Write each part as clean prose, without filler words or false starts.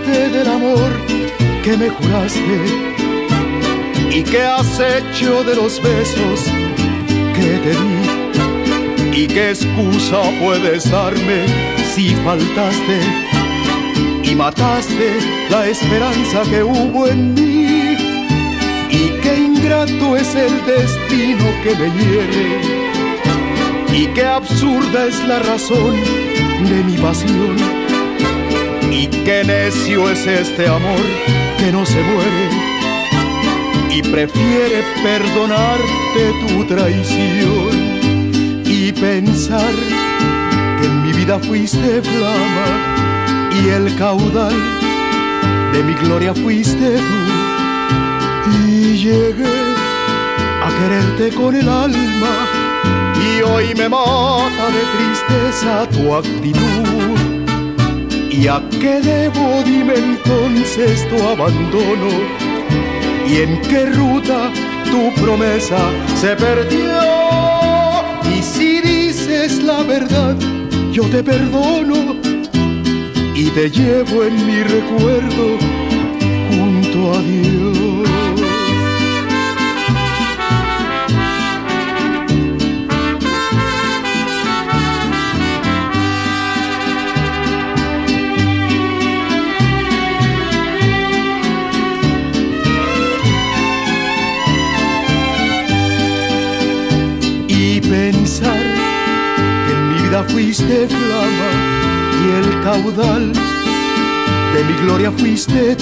parte del amor que me juraste y que has hecho de los besos que te di. ¿Y qué excusa puedes darme si faltaste y mataste la esperanza que hubo en mí? Y qué ingrato es el destino que me hiere, y qué absurda es la razón de mi pasión, y qué necio es este amor que no se muere y prefiere perdonarte tu traición. Y pensar que en mi vida fuiste flama y el caudal de mi gloria fuiste tú. Y llegué a quererte con el alma y hoy me mata de tristeza tu actitud. ¿Y a qué debo, dime entonces, tu abandono? ¿Y en qué ruta tu promesa se perdió? Y si dices la verdad, yo te perdono y te llevo en mi recuerdo junto a Dios. Pensar que en mi vida fuiste flama y el caudal de mi gloria fuiste tú.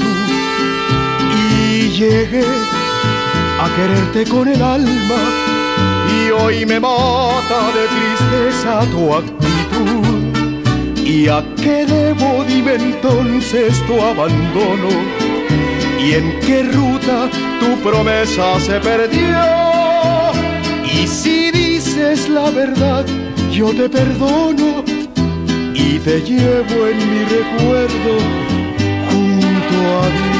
Y llegué a quererte con el alma y hoy me mata de tristeza tu actitud. ¿Y a qué debo, dime entonces, tu abandono? ¿Y en qué ruta tu promesa se perdió? Y si dices la verdad, yo te perdono y te llevo en mi recuerdo junto a Dios.